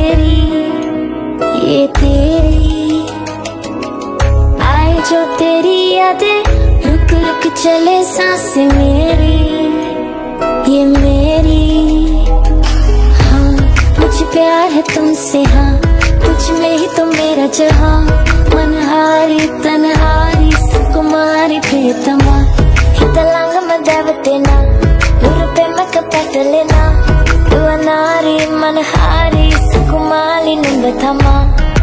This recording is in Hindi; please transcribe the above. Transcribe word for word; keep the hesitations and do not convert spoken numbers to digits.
मेरी, ये तेरी आए जो तेरी यादें, रुक रुक चले सांसें मेरी, ये मेरी। हाँ मुझे प्यार है तुमसे, हाँ तुझ में ही तो मेरा जहाँ, मनहारी तनहारी सुकुमारी प्रियतमा, हितलांग मदावतेना उरुपे मक पैटलेना, दुआ नारी मनहारी सुकुमारी निंबथमा।